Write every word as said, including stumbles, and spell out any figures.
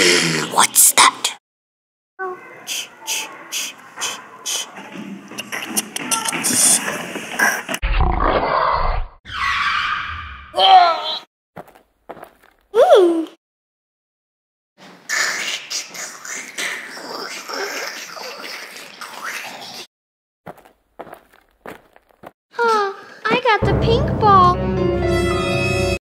What's that? Mm. Huh, I got the pink ball.